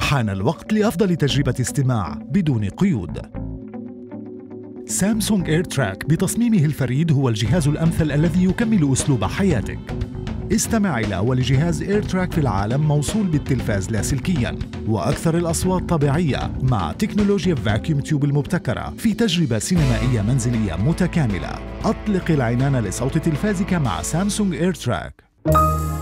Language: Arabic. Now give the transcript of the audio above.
حان الوقت لأفضل تجربة استماع بدون قيود. سامسونج إيرتراك بتصميمه الفريد هو الجهاز الأمثل الذي يكمل أسلوب حياتك. استمع إلى أول جهاز إيرتراك في العالم موصول بالتلفاز لاسلكياً وأكثر الأصوات طبيعية مع تكنولوجيا فاكيوم تيوب المبتكرة في تجربة سينمائية منزلية متكاملة. أطلق العنان لصوت تلفازك مع سامسونج إيرتراك.